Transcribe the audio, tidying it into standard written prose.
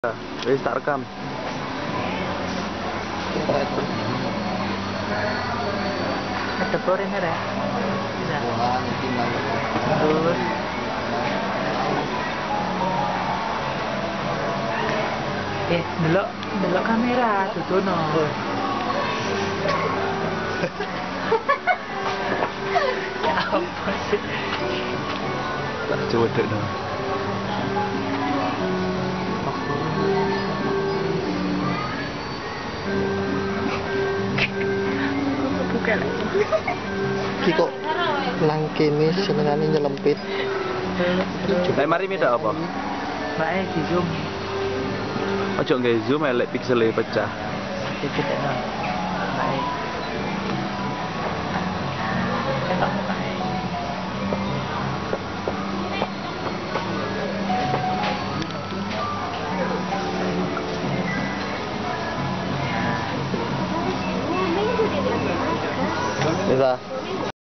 Wis tak rekam. Tepor ini ya. Wah, ini malu. Terus delok kamera tutono. Ya apa sih? Tak cewek no. Bukan. Ki kok nang kene senengane nyelempit. Lah mari minta apa? Bae di zoom. Ojo nggae zoom elek piksele pecah. Dikit no. Bae. Bae. Bisa.